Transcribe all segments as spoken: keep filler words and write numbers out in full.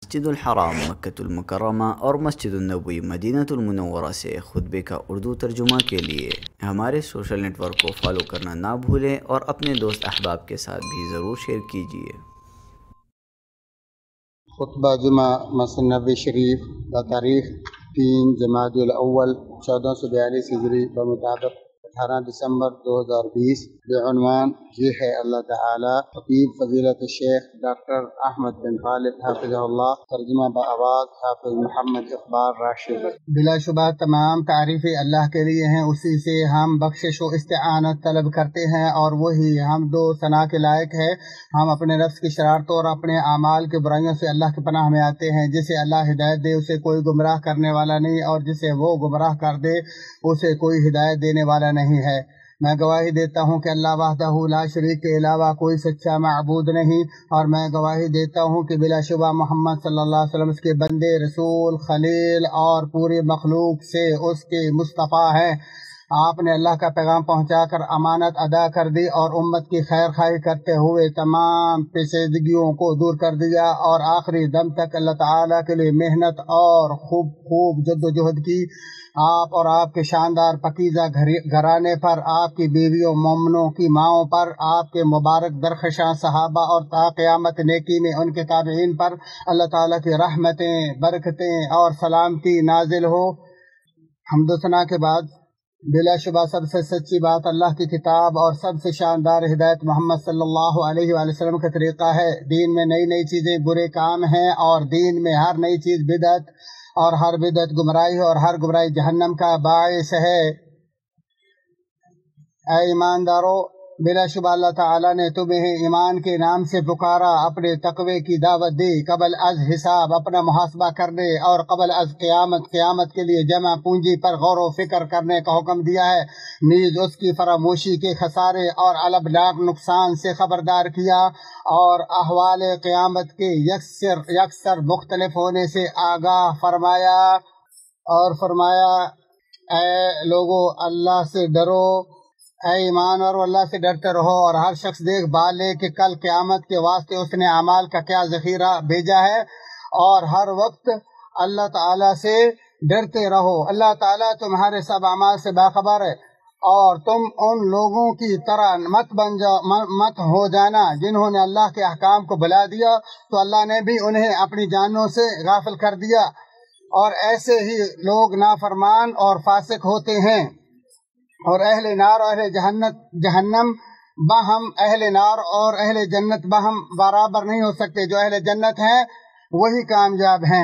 مسجد الحرام مکۃ المکرمہ اور مسجد النبوی مدینہ المنورہ سے خطبے کا اردو ترجمہ کے لیے ہمارے سوشل نیٹ ورک کو فالو کرنا نہ بھولیں اور اپنے دوست احباب کے ساتھ بھی ضرور شیئر کیجیے۔ خطبہ جمعہ مسجد نبوی شریف بتاریخ تین جمادی الاول چودہ سو بیالیس ہجری بمطابق اٹھارہ دسمبر دو ہزار بیس بعنوان یہ ہے اللہ تعالی خطیب فضیلت الشیخ ڈاکٹر احمد بن خالد حافظہ اللہ، ترجمہ بآواز حافظ محمد اقبال راشد۔ بلا شبہ تمام تعریفیں اللہ کے لیے ہیں، اسی سے ہم بخشش و استعانت طلب کرتے ہیں اور وہی حمد و ثنا کے لائق ہے۔ ہم اپنے نفس کی شرارتوں اور اپنے اعمال کے برائیوں سے اللہ کی پناہ میں آتے ہیں۔ جسے اللہ ہدایت دے اسے کوئی گمراہ کرنے والا نہیں، اور جسے وہ گمراہ کر دے اسے کوئی ہدایت دینے والا نہیں ہے۔ میں گواہی دیتا ہوں کہ اللہ وحدہ لا شریک کے علاوہ کوئی سچا معبود نہیں، اور میں گواہی دیتا ہوں کہ بلا شبہ محمد صلی اللہ علیہ وسلم اس کے بندے، رسول، خلیل اور پوری مخلوق سے اس کے مصطفیٰ ہیں۔ آپ نے اللہ کا پیغام پہنچا کر امانت ادا کر دی اور امت کی خیر خواہی کرتے ہوئے تمام پیچیدگیوں کو دور کر دیا، اور آخری دم تک اللہ تعالیٰ کے لیے محنت اور خوب خوب جد و جہد کی۔ آپ اور آپ کے شاندار پاکیزہ گھرانے پر، آپ کی بیویوں مومنوں کی ماؤں پر، آپ کے مبارک درخشاں صحابہ اور تا قیامت نیکی میں ان کے تابعین پر اللہ تعالیٰ کی رحمتیں، برکتیں اور سلامتی نازل ہو۔ حمد و ثنا کے بعد بلا شبہ سب سے سچی بات اللہ کی کتاب اور سب سے شاندار ہدایت محمد صلی اللہ علیہ وآلہ وسلم کا طریقہ ہے۔ دین میں نئی نئی چیزیں برے کام ہیں، اور دین میں ہر نئی چیز بدعت، اور ہر بدعت گمراہی، اور ہر گمراہی جہنم کا باعث ہے۔ اے ایماندارو، بلا شبہ اللہ تعالیٰ نے تمہیں ایمان کے نام سے پکارا، اپنے تقوی کی دعوت دی، قبل از حساب اپنا محاسبہ کرنے اور قبل از قیامت قیامت کے لیے جمع پونجی پر غور و فکر کرنے کا حکم دیا ہے، نیز اس کی فراموشی کے خسارے اور البناک نقصان سے خبردار کیا، اور احوال قیامت کے یکسر یکسر مختلف ہونے سے آگاہ فرمایا، اور فرمایا اے لوگو اللہ سے ڈرو، اے ایمان اور اللہ سے ڈرتے رہو، اور ہر شخص دیکھ بھال لے کہ کل قیامت کے واسطے اس نے اعمال کا کیا ذخیرہ بھیجا ہے، اور ہر وقت اللہ تعالیٰ سے ڈرتے رہو۔ اللہ تعالیٰ تمہارے سب اعمال سے باخبر ہے، اور تم ان لوگوں کی طرح مت بن جاؤ مت ہو جانا جنہوں نے اللہ کے احکام کو بھلا دیا تو اللہ نے بھی انہیں اپنی جانوں سے غافل کر دیا، اور ایسے ہی لوگ نافرمان اور فاسق ہوتے ہیں۔ اور اہل نار اور اہل جہنت جہنم باہم اہل نار اور اہل جنت باہم برابر نہیں ہو سکتے۔ جو اہل جنت ہیں وہی کامیاب ہیں۔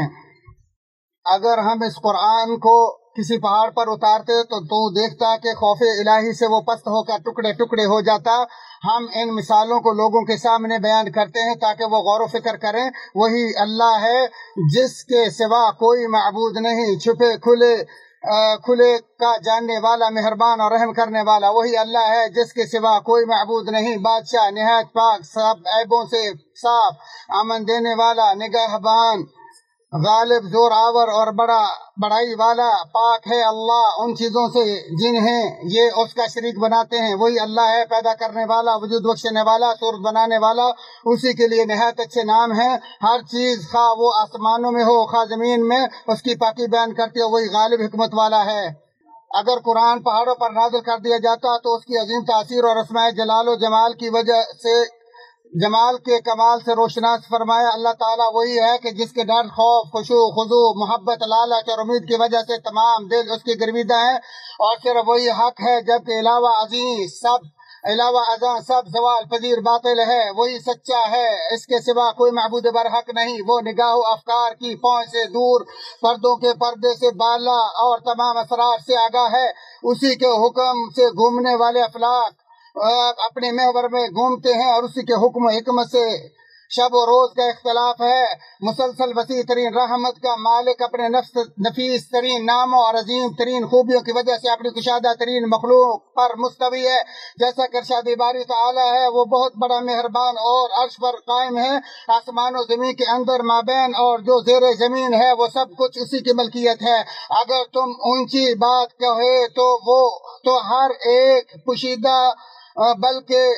اگر ہم اس قرآن کو کسی پہاڑ پر اتارتے تو تو دیکھتا کہ خوف الہی سے وہ پست ہو کر ٹکڑے ٹکڑے ہو جاتا۔ ہم ان مثالوں کو لوگوں کے سامنے بیان کرتے ہیں تاکہ وہ غور و فکر کریں۔ وہی اللہ ہے جس کے سوا کوئی معبود نہیں، چھپے کھلے کھلے کا جاننے والا، مہربان اور رحم کرنے والا۔ وہی اللہ ہے جس کے سوا کوئی معبود نہیں، بادشاہ نہایت پاک، سب عیبوں سے صاف، امن دینے والا، نگہبان، غالب، زور آور اور بڑا بڑائی والا۔ پاک ہے اللہ ان چیزوں سے جنہیں یہ اس کا شریک بناتے ہیں۔ وہی اللہ ہے پیدا کرنے والا، وجود بخشنے والا، صورت بنانے والا، اسی کے لیے نہایت اچھے نام ہیں۔ ہر چیز خواہ وہ آسمانوں میں ہو خواہ زمین میں اس کی پاکی بیان کرتی ہے، وہی غالب حکمت والا ہے۔ اگر قرآن پہاڑوں پر نازل کر دیا جاتا تو اس کی عظیم تاثیر اور اسماء جلال و جمال کی وجہ سے جمال کے کمال سے روشناس فرمایا۔ اللہ تعالیٰ وہی ہے کہ جس کے ڈر، خوف، خشوع، خضوع، محبت، لالچ اور امید کی وجہ سے تمام دل اس کی گرویدہ ہیں، اور صرف وہی حق ہے جبکہ علاوہ عظیم سب علاوہ ازاں سب زوال پذیر باطل ہے۔ وہی سچا ہے، اس کے سوا کوئی معبود برحق نہیں۔ وہ نگاہ و افکار کی پہنچ سے دور، پردوں کے پردے سے بالا اور تمام اسرار سے آگاہ ہے۔ اسی کے حکم سے گھومنے والے افلاک اپنے محور میں گھومتے ہیں، اور اسی کے حکم و حکمت سے شب و روز کا اختلاف ہے۔ مسلسل وسیع ترین رحمت کا مالک اپنے نفس نفیس ترین ناموں اور عظیم ترین خوبیوں کی وجہ سے اپنی کشادہ ترین مخلوق پر مستوی ہے۔ جیسا کہ ارشاد باری تعالیٰ ہے، وہ بہت بڑا مہربان اور عرش پر قائم ہے۔ آسمان و زمین کے اندر مابین اور جو زیر زمین ہے وہ سب کچھ اسی کی ملکیت ہے۔ اگر تم اونچی بات کہے تو وہ تو ہر ایک پوشیدہ بلکہ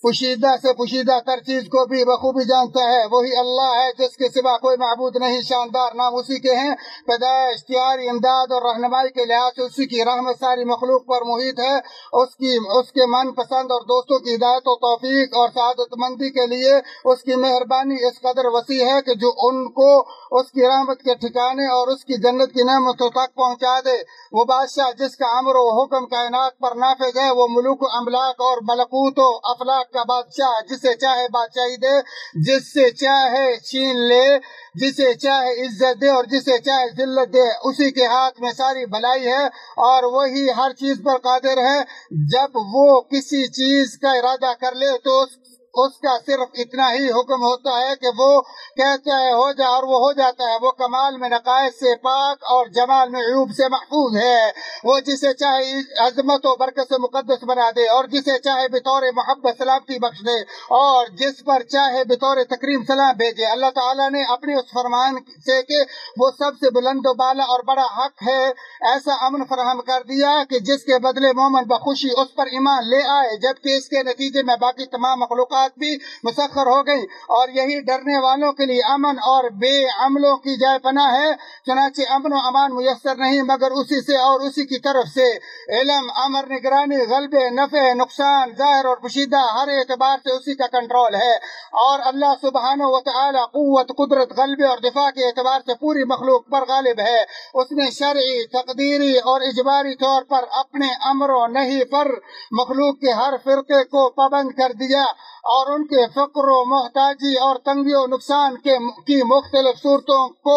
پوشیدہ سے پوشیدہ تر چیز کو بھی بخوبی جانتا ہے۔ وہی اللہ ہے جس کے سوا کوئی معبود نہیں، شاندار نام اسی کے ہیں۔ پیدائش، تیاری، امداد اور رہنمائی کے لحاظ سے اسی کی رحمت ساری مخلوق پر محیط ہے۔ اس کی اس کے من پسند اور دوستوں کی ہدایت و توفیق اور سعادت مندی کے لیے اس کی مہربانی اس قدر وسیع ہے کہ جو ان کو اس کی رحمت کے ٹھکانے اور اس کی جنت کی نعمتوں تک پہنچا دے۔ وہ بادشاہ جس کا امر و حکم کائنات پر نافذ ہے، وہ ملوک و املاک اور ملکوت و افلاک کا بادشاہ، جسے چاہے بادشاہی دے، جس سے چاہے چھین لے، جسے چاہے عزت دے اور جسے چاہے ذلت دے، اسی کے ہاتھ میں ساری بھلائی ہے اور وہی ہر چیز پر قادر ہے۔ جب وہ کسی چیز کا ارادہ کر لے تو اس اس کا صرف اتنا ہی حکم ہوتا ہے کہ وہ کہتا ہے ہو جا اور وہ ہو جاتا ہے۔ وہ کمال میں نقائص سے پاک اور جمال میں عیوب سے محفوظ ہے۔ وہ جسے چاہے عظمت و برکت سے مقدس بنا دے اور جسے چاہے بطور محبت سلامتی بخش دے اور جس پر چاہے بطور تکریم سلام بھیجے۔ اللہ تعالیٰ نے اپنے اس فرمان سے کہ وہ سب سے بلند و بالا اور بڑا حق ہے، ایسا امن فراہم کر دیا کہ جس کے بدلے مومن بخوشی اس پر ایمان لے آئے، جبکہ اس کے نتیجے میں باقی تمام مخلوقات بھی مسخر ہو گئی، اور یہی ڈرنے والوں کے لیے امن اور بے عملوں کی جائے پناہ ہے۔ چنانچہ امن و امان میسر نہیں مگر اسی سے اور اسی کی طرف سے۔ علم، امر، نگرانی، غلبے، نفع، نقصان، ظاہر اور پوشیدہ، ہر اعتبار سے اسی کا کنٹرول ہے، اور اللہ سبحانہ و تعالی قوت، قدرت، غلبے اور دفاع کے اعتبار سے پوری مخلوق پر غالب ہے۔ اس نے شرعی، تقدیری اور اجباری طور پر اپنے امر و نہی پر مخلوق کے ہر فرقے کو پابند کر دیا اور ان کے فقر و محتاجی اور تنگی و نقصان کے کی مختلف صورتوں کو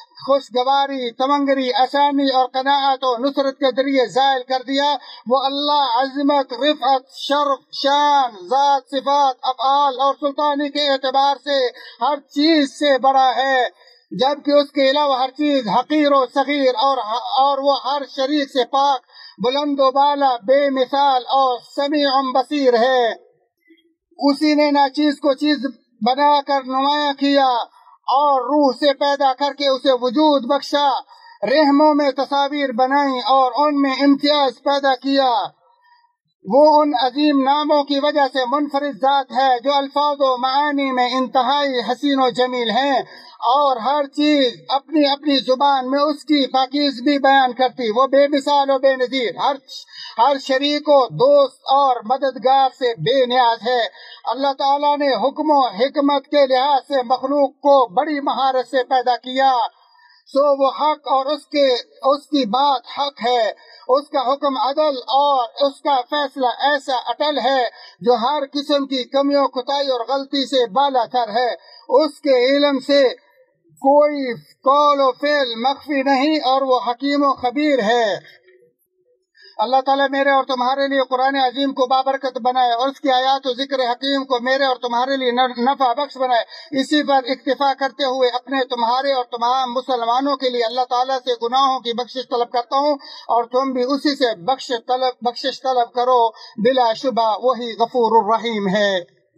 خوشگواری، تمنگری، آسانی اور قناعت و نصرت کے ذریعے زائل کر دیا۔ وہ اللہ عظمت، رفعت، شرف، شان، ذات، صفات، افعال اور سلطانی کے اعتبار سے ہر چیز سے بڑا ہے، جبکہ اس کے علاوہ ہر چیز حقیر و صغیر اور اور وہ ہر شریک سے پاک، بلند و بالا، بے مثال اور سمیع بصیر ہے۔ اسی نے ناچیز کو چیز بنا کر نمایاں کیا اور روح سے پیدا کر کے اسے وجود بخشا، رحموں میں تصاویر بنائیں اور ان میں امتیاز پیدا کیا۔ وہ ان عظیم ناموں کی وجہ سے منفرد ذات ہے جو الفاظ و معانی میں انتہائی حسین و جمیل ہیں اور ہر چیز اپنی اپنی زبان میں اس کی پاکیزگی بیان کرتی۔ وہ بے مثال و بے نظیر، ہر ہر شریک و دوست اور مددگار سے بے نیاز ہے۔ اللہ تعالیٰ نے حکم و حکمت کے لحاظ سے مخلوق کو بڑی مہارت سے پیدا کیا، سو وہ حق اور اس کے اس کی بات حق ہے، اس کا حکم عدل اور اس کا فیصلہ ایسا اٹل ہے جو ہر قسم کی کمیوں، کوتاہی اور غلطی سے بالا تر ہے۔ اس کے علم سے کوئی قول و فعل مخفی نہیں اور وہ حکیم و خبیر ہے۔ اللہ تعالیٰ میرے اور تمہارے لیے قرآن عظیم کو بابرکت بنائے اور اس کی آیات و ذکر حکیم کو میرے اور تمہارے لیے نفع بخش بنائے۔ اسی پر اکتفا کرتے ہوئے اپنے، تمہارے اور تمام مسلمانوں کے لیے اللہ تعالیٰ سے گناہوں کی بخشش طلب کرتا ہوں، اور تم بھی اسی سے بخشش طلب بخشش طلب کرو، بلا شبہ وہی غفور الرحیم ہے۔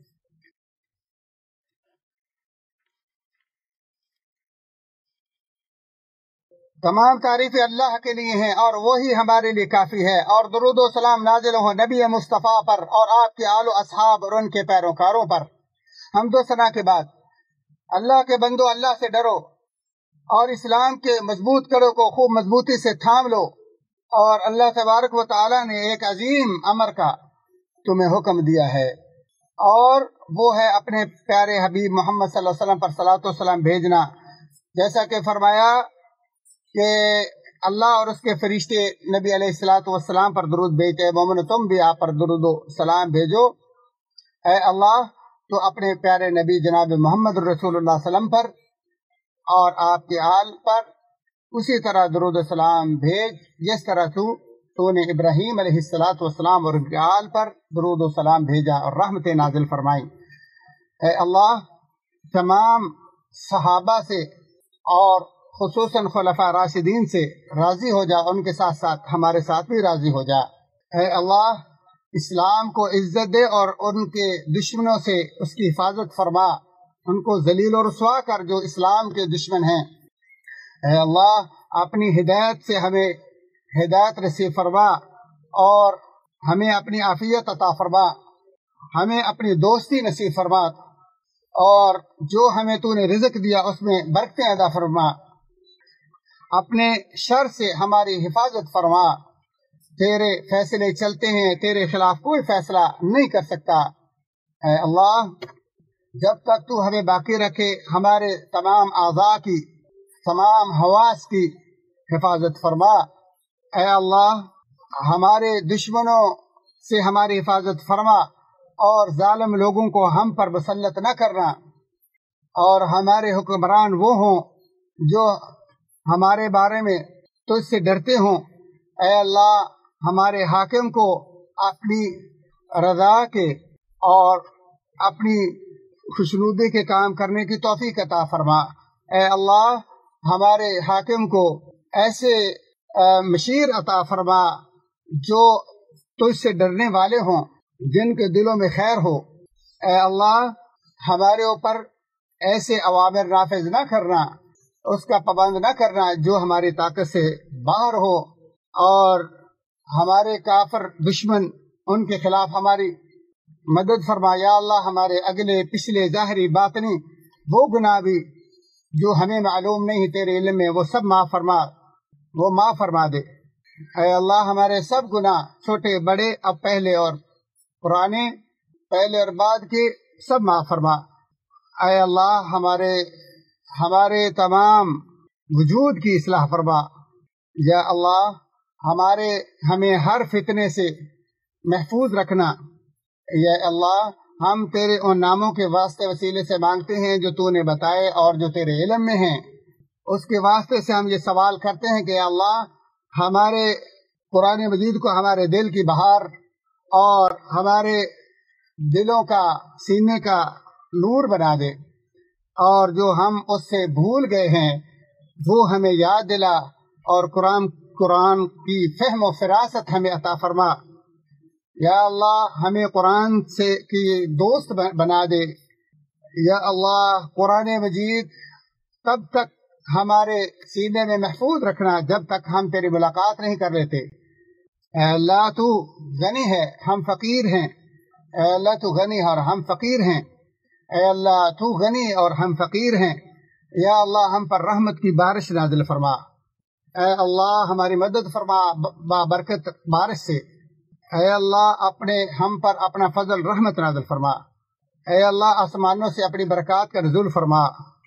تمام تعریفیں اللہ کے لیے ہیں اور وہی ہمارے لیے کافی ہے، اور درود و سلام نازل ہو نبی مصطفیٰ پر اور آپ کے آل و اصحاب اور ان کے پیروکاروں پر۔ حمد و ثنا کے بعد اللہ کے بندو، اللہ سے ڈرو اور اسلام کے مضبوط کڑوں کو خوب مضبوطی سے تھام لو، اور اللہ تبارک و تعالی نے ایک عظیم امر کا تمہیں حکم دیا ہے، اور وہ ہے اپنے پیارے حبیب محمد صلی اللہ علیہ وسلم پر صلاۃ و سلام بھیجنا، جیسا کہ فرمایا کہ اللہ اور اس کے فرشتے نبی علیہ الصلوۃ والسلام پر درود بھیجتے ہیں، مومن تم بھی آپ پر درود و سلام بھیجو۔ اے اللہ تو اپنے پیارے نبی جناب محمد رسول اللہ صلی اللہ علیہ وسلم پر اور آپ کے آل پر اسی طرح درود و سلام بھیج جس طرح تو تو نے ابراہیم علیہ الصلوۃ والسلام اور ان کے آل پر درود و سلام بھیجا اور رحمتیں نازل فرمائی۔ اے اللہ تمام صحابہ سے اور خصوصاً خلفاء راشدین سے راضی ہو جا، ان کے ساتھ ساتھ ہمارے ساتھ بھی راضی ہو جا۔ اے اللہ اسلام کو عزت دے اور ان کے دشمنوں سے اس کی حفاظت فرما، ان کو ذلیل و رسوا کر جو اسلام کے دشمن ہیں۔ اے اللہ اپنی ہدایت سے ہمیں ہدایت نصیب فرما اور ہمیں اپنی عافیت عطا فرما، ہمیں اپنی دوستی نصیب فرما، اور جو ہمیں تو نے رزق دیا اس میں برکتیں عطا فرما، اپنے شر سے ہماری حفاظت فرما۔ تیرے فیصلے چلتے ہیں، تیرے خلاف کوئی فیصلہ نہیں کر سکتا۔ اے اللہ، جب تک تو ہمیں باقی رکھے ہمارے تمام اعضاء کی، تمام حواس کی حفاظت فرما۔ اے اللہ، ہمارے دشمنوں سے ہماری حفاظت فرما، اور ظالم لوگوں کو ہم پر مسلط نہ کرنا، اور ہمارے حکمران وہ ہوں جو ہمارے بارے میں تجھ سے ڈرتے ہوں۔ اے اللہ، ہمارے حاکم کو اپنی رضا کے اور اپنی خوشنودی کے کام کرنے کی توفیق عطا فرما۔ اے اللہ، ہمارے حاکم کو ایسے مشیر عطا فرما جو تجھ سے ڈرنے والے ہوں، جن کے دلوں میں خیر ہو۔ اے اللہ، ہمارے اوپر ایسے اوامر نافذ نہ کرنا، اس کا پابند نہ کرنا جو ہماری طاقت سے باہر ہو، اور ہمارے کافر دشمن ان کے خلاف ہماری مدد فرما۔ یا اللہ، ہمارے اگلے پچھلے ظاہری باطنی وہ گناہ بھی جو ہمیں معلوم نہیں تیرے علم میں، وہ سب معاف فرما، وہ معاف فرما دے۔ اے اللہ، ہمارے سب گناہ چھوٹے بڑے، اب پہلے اور پرانے، پہلے اور بعد کے، سب معاف فرما۔ اے اللہ، ہمارے ہمارے تمام وجود کی اصلاح فرما۔ یا اللہ، ہمارے ہمیں ہر فتنے سے محفوظ رکھنا۔ یا اللہ، ہم تیرے ان ناموں کے واسطے وسیلے سے مانگتے ہیں جو تو نے بتائے اور جو تیرے علم میں ہیں، اس کے واسطے سے ہم یہ سوال کرتے ہیں کہ یا اللہ، ہمارے قرآن مجید کو ہمارے دل کی بہار اور ہمارے دلوں کا، سینے کا نور بنا دے، اور جو ہم اس سے بھول گئے ہیں وہ ہمیں یاد دلا، اور قرآن قرآن کی فہم و فراست ہمیں عطا فرما۔ یا اللہ، ہمیں قرآن سے کی دوست بنا دے۔ یا اللہ، قرآن مجید تب تک ہمارے سینے میں محفوظ رکھنا جب تک ہم تیری ملاقات نہیں کر لیتے۔ اے اللہ، تو غنی ہے، ہم فقیر ہیں۔ اے اللہ، تو غنی ہے اور ہم فقیر ہیں۔ اے اللہ، تو غنی اور ہم فقیر ہیں۔ یا اللہ، ہم پر رحمت کی بارش نازل فرما۔ اے اللہ، ہماری مدد فرما بابرکت بارش سے۔ اے اللہ، اپنے ہم پر اپنا فضل رحمت نازل فرما۔ اے اللہ، آسمانوں سے اپنی برکات کا نزول فرما۔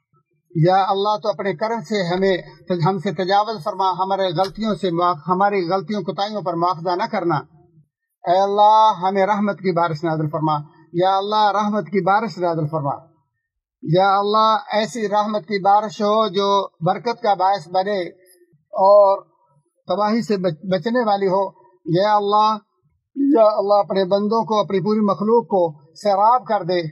یا اللہ، تو اپنے کرم سے ہمیں ہم سے تجاوز فرما، ہمارے غلطیوں سے ہماری غلطیوں کوتاہیوں پر مواخذہ نہ کرنا۔ اے اللہ، ہمیں رحمت کی بارش نازل فرما۔ یا اللہ، رحمت کی بارش نازل فرما۔ یا اللہ، ایسی رحمت کی بارش ہو جو برکت کا باعث بنے اور تباہی سے بچنے والی ہو۔ یا اللہ، یا اللہ، اپنے بندوں کو، اپنی پوری مخلوق کو سیراب کر دے،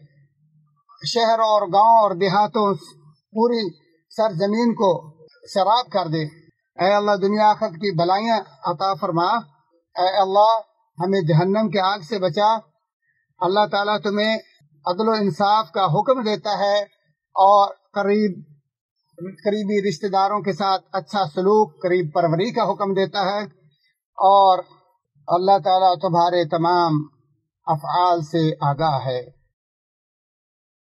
شہروں اور گاؤں اور دیہاتوں، پوری سرزمین کو سیراب کر دے۔ اے اللہ، دنیا آخرت کی بلائیاں عطا فرما۔ اے اللہ، ہمیں جہنم کے آگ سے بچا۔ اللہ تعالیٰ تمہیں عدل و انصاف کا حکم دیتا ہے، اور قریب قریبی رشتہ داروں کے ساتھ اچھا سلوک، قریب پروری کا حکم دیتا ہے، اور اللہ تعالیٰ تمہارے تمام افعال سے آگاہ ہے۔